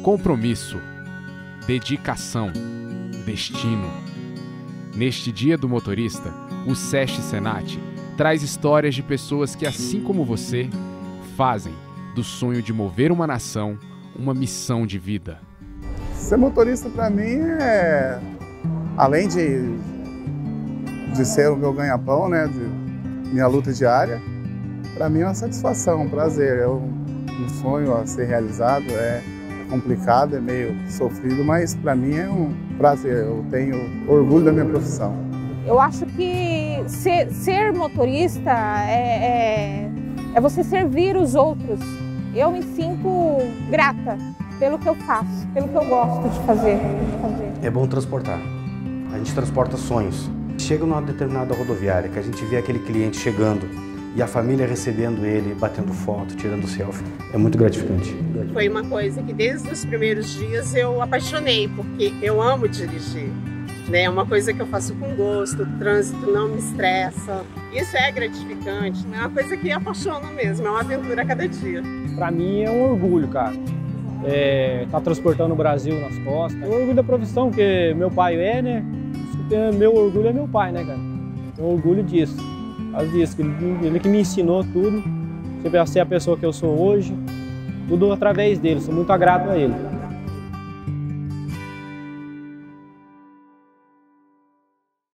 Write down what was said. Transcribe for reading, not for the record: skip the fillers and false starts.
Compromisso, dedicação, destino. Neste Dia do Motorista, o SESC Senat traz histórias de pessoas que, assim como você, fazem do sonho de mover uma nação uma missão de vida. Ser motorista para mim é, além de ser o meu ganha-pão, né, de minha luta diária, para mim é uma satisfação, um prazer, é um sonho a ser realizado, é complicado, é meio sofrido, mas para mim é um prazer, eu tenho orgulho da minha profissão. Eu acho que ser motorista é você servir os outros. Eu me sinto grata pelo que eu faço, pelo que eu gosto de fazer. É bom transportar, a gente transporta sonhos. Chega numa determinada rodoviária que a gente vê aquele cliente chegando e a família recebendo ele, batendo foto, tirando selfie. É muito gratificante. Foi uma coisa que desde os primeiros dias eu apaixonei, porque eu amo dirigir. É uma coisa que eu faço com gosto, o trânsito não me estressa. Isso é gratificante, é uma coisa que apaixona mesmo, é uma aventura a cada dia. Para mim é um orgulho, cara. Tá transportando o Brasil nas costas. É um orgulho da profissão, que meu pai né? Meu orgulho é meu pai, né, cara? Tenho orgulho disso. Faz disso, ele que me ensinou tudo. Ser a pessoa que eu sou hoje, tudo através dele. Sou muito grato a ele.